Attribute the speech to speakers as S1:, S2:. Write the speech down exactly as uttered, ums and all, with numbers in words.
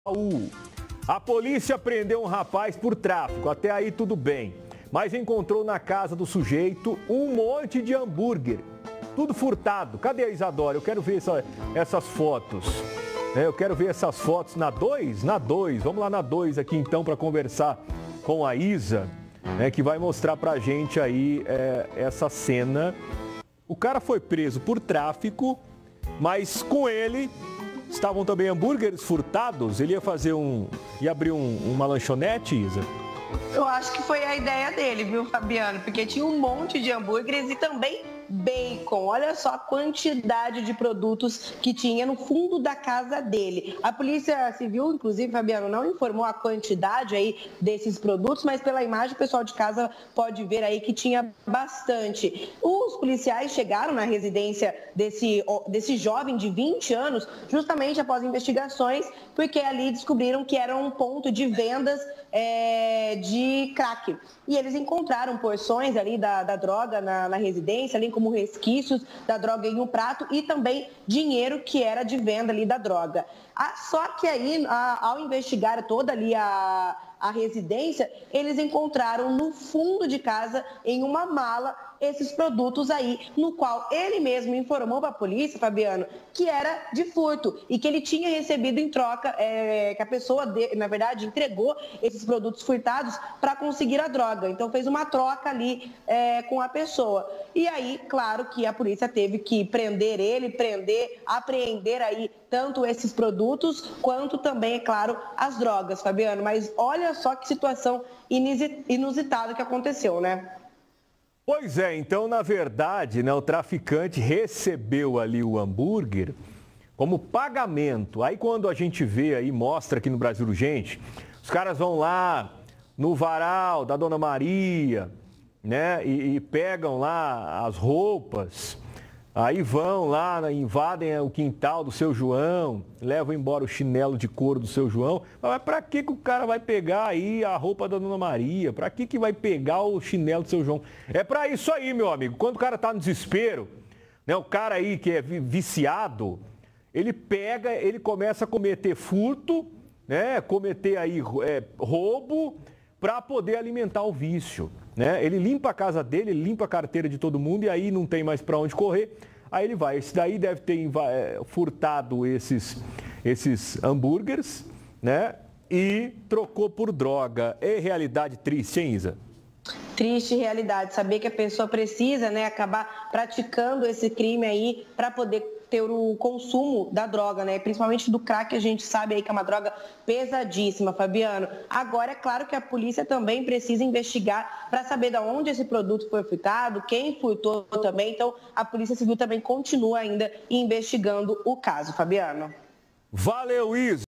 S1: A polícia prendeu um rapaz por tráfico, até aí tudo bem. Mas encontrou na casa do sujeito um monte de hambúrguer. Tudo furtado. Cadê a Isadora? Eu quero ver essa, essas fotos. É, eu quero ver essas fotos na dois? Na dois. Vamos lá na dois aqui então para conversar com a Isa, né, que vai mostrar pra gente aí é, essa cena. O cara foi preso por tráfico, mas com ele estavam também hambúrgueres furtados. Ele ia fazer um... ia abrir um, uma lanchonete, Isa?
S2: Eu acho que foi a ideia dele, viu, Fabiano? Porque tinha um monte de hambúrgueres e também bacon. Olha só a quantidade de produtos que tinha no fundo da casa dele. A Polícia Civil, inclusive, Fabiano, não informou a quantidade aí desses produtos, mas pela imagem o pessoal de casa pode ver aí que tinha bastante. Os policiais chegaram na residência desse, desse jovem de vinte anos, justamente após investigações, porque ali descobriram que era um ponto de vendas é, de crack. E eles encontraram porções ali da, da droga na, na residência, ali como resquícios da droga em um prato e também dinheiro que era de venda ali da droga. Ah, só que aí, a, ao investigar toda ali a, a residência, eles encontraram no fundo de casa, em uma mala, esses produtos aí, no qual ele mesmo informou para a polícia, Fabiano, que era de furto e que ele tinha recebido em troca, é, que a pessoa, de, na verdade, entregou esses produtos furtados para conseguir a droga. Então fez uma troca ali é, com a pessoa. E aí, claro que a polícia teve que prender ele, prender, apreender aí tanto esses produtos quanto também, é claro, as drogas, Fabiano. Mas olha só que situação inusitada que aconteceu, né?
S1: Pois é, então, na verdade, né, o traficante recebeu ali o hambúrguer como pagamento. Aí quando a gente vê aí, mostra aqui no Brasil Urgente, os caras vão lá no varal da Dona Maria, né, e, e pegam lá as roupas, aí vão lá, invadem o quintal do seu João, levam embora o chinelo de couro do seu João. Mas para que, que o cara vai pegar aí a roupa da Dona Maria? Para que, que vai pegar o chinelo do seu João? É para isso aí, meu amigo. Quando o cara tá no desespero, né, o cara aí que é viciado, ele pega, ele começa a cometer furto, né, cometer aí é, roubo para poder alimentar o vício. Né? Ele limpa a casa dele, ele limpa a carteira de todo mundo e aí não tem mais para onde correr. Aí ele vai. Esse daí deve ter furtado esses, esses hambúrgueres, né? E trocou por droga. É realidade triste, hein, Isa?
S2: Triste realidade. Saber que a pessoa precisa, né, acabar praticando esse crime aí para poder ter o consumo da droga, né? Principalmente do crack, a gente sabe aí que é uma droga pesadíssima, Fabiano. Agora, é claro que a polícia também precisa investigar para saber de onde esse produto foi furtado, quem furtou também. Então, a Polícia Civil também continua ainda investigando o caso, Fabiano.
S1: Valeu, Isa!